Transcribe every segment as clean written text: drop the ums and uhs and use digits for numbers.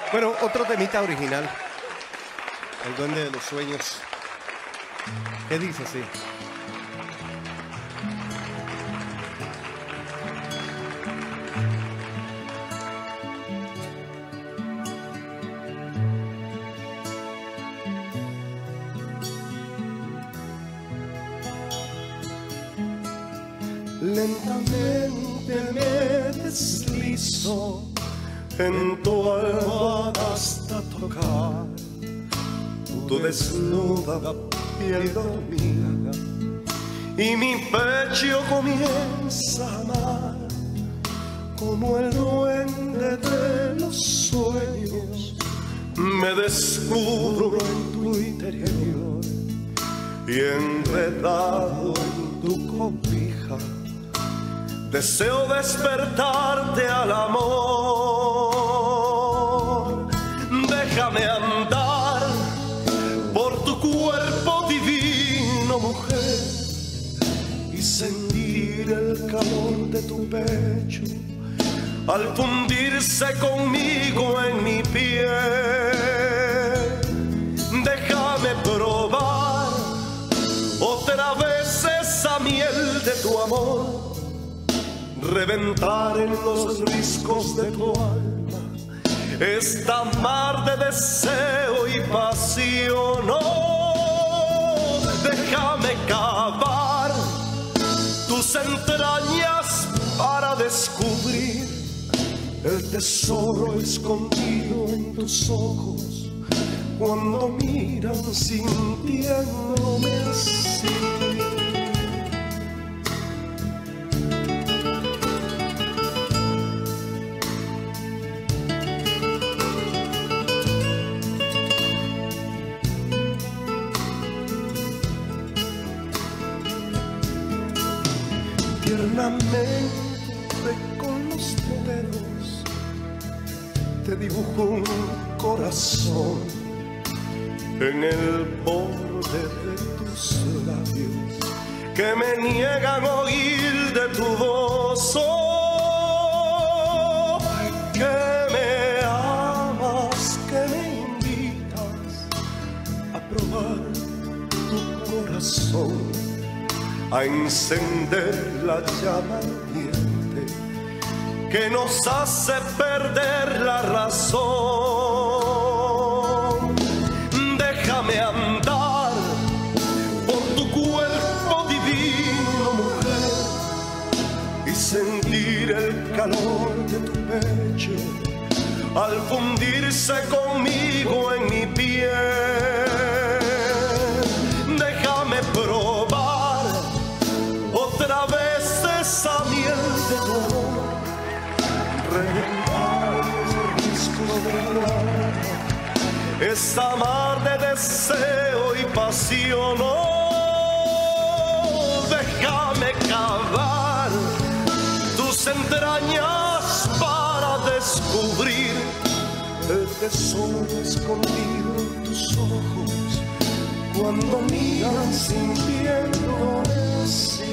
Bueno, otro temita original. El Duende de los Sueños. ¿Qué dice así? Lentamente me deslizo en tu almohada hasta tocar tu desnuda piel dormida, y mi pecho comienza a amar como el duende de los sueños. Me descubro en tu interior y enredado en tu cobija deseo despertarte al amor. Déjame andar por tu cuerpo divino, mujer, y sentir el calor de tu pecho al fundirse conmigo en mi piel. Déjame probar otra vez esa miel de tu amor, reventar en los riscos de tu alma esta mar de deseo y pasión. Oh, déjame cavar tus entrañas para descubrir el tesoro escondido en tus ojos cuando miran sintiéndome así. Tiernamente con los dedos te dibujo un corazón en el borde de tus labios que me niegan oír de tu voz. Oh, que me amas, que me invitas a probar tu corazón, a encender la llama ardiente que nos hace perder la razón. Déjame andar por tu cuerpo divino, mujer, y sentir el calor de tu pecho al fundirse conmigo en mi piel. Déjame probar otra vez esa miel de tu amor, reventar el risco de tu alma, esa mar de deseo y pasión. Oh, déjame cavar tus entrañas para descubrir el tesoro escondido en tus ojos cuando miran sintiéndome así.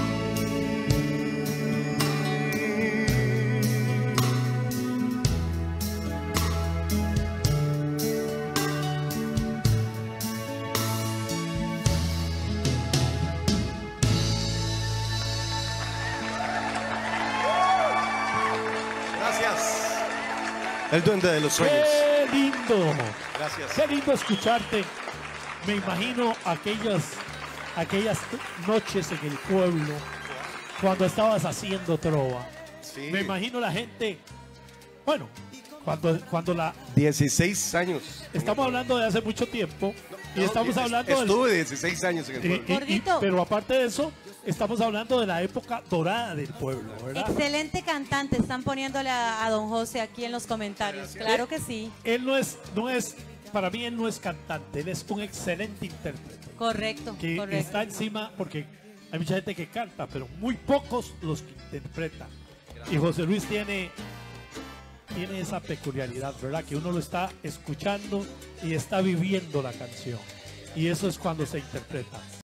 Gracias. El Duende de los Sueños. ¡Qué lindo! Gracias. ¡Qué lindo escucharte! Me imagino aquellas noches en el pueblo cuando estabas haciendo trova. Sí. Me imagino la gente, bueno, cuando la... 16 años. Estamos hablando de hace mucho tiempo y estamos hablando Estuve 16 años en el pueblo. Gordito. pero aparte de eso, estamos hablando de la época dorada del pueblo, ¿verdad? Excelente cantante, están poniéndole a don José aquí en los comentarios. Claro que sí. Él no es, para mí él no es cantante, él es un excelente intérprete. Correcto, Que correcto. está encima, porque hay mucha gente que canta, pero muy pocos los que interpretan. Y José Luis tiene esa peculiaridad, ¿verdad? Que uno lo está escuchando y está viviendo la canción. Y eso es cuando se interpreta.